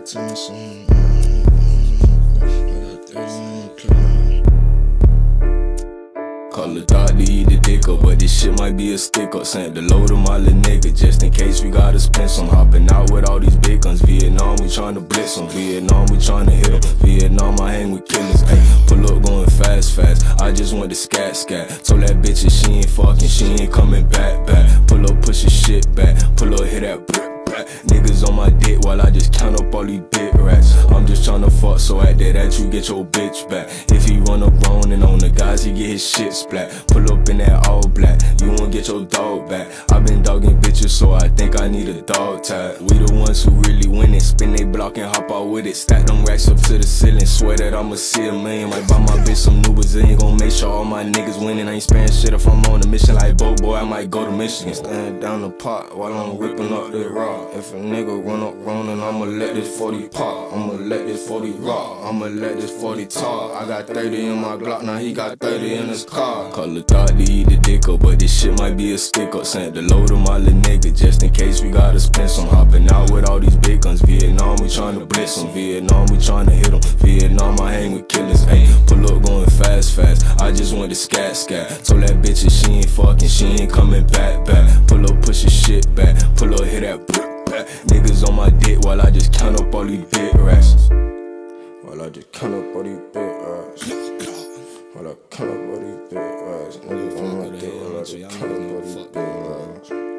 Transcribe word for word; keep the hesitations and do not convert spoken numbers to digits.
tell me something. I got thirty on the clip. Call the thought to eat the dick up, but this shit might be a stick up. Sent the load to my little nigga, just in case we gotta spend some. Hopping out with all these big guns. Vietnam, we tryna blitz them. Vietnam, we tryna hit them. Vietnam, I hang with killers. Ay, pull up going fast, fast. I just want the scat, scat. Told that bitch that she ain't fucking, she ain't coming back, back. Pull up, push your shit back. Pull up, hit that brick. Niggas on my dick while I just count up all these bit rats. I'm just tryna fuck, so after that you get your bitch back. If he run up wrong and on the guys, he get his shit splat. Pull up in that all black, you won't get your dog back. I been dogging bitches, so I think I need a dog tag. We the ones who really winning, spin they block and hop out with it. Stack them racks up to the ceiling, swear that I'ma see a million. Might buy my bitch some new Brazilian, gon' make sure all my niggas winning. I ain't sparing shit if I'm on a mission like Bo Boy, I might go to Michigan. Stand down the pot while I'm ripping up the rock. If a nigga run up wrong, then I'ma let this forty pop. I'ma let this forty rock. I'ma let this forty talk. I got thirty in my Glock, now he got thirty in his car. Call the thought to eat the dick up, but this shit might be a stick up. Sent the load to my little nigga, just in case we gotta spend some. Hopping out with all these big guns. Vietnam, we tryna blitz them. Vietnam, we tryna hit them. Vietnam, I hang with killers. Ay, pull up going fast, fast. I just want the scat, scat. Told that bitch that she ain't fucking, she ain't coming back, back. Pull up, push your shit back. Pull up, hit that brick. Niggas on my dick while I just count up all these bit rats. While I just count up all these bit rats. While I count up all these bit rats. Niggas on my dick while I just count up all these bit rats.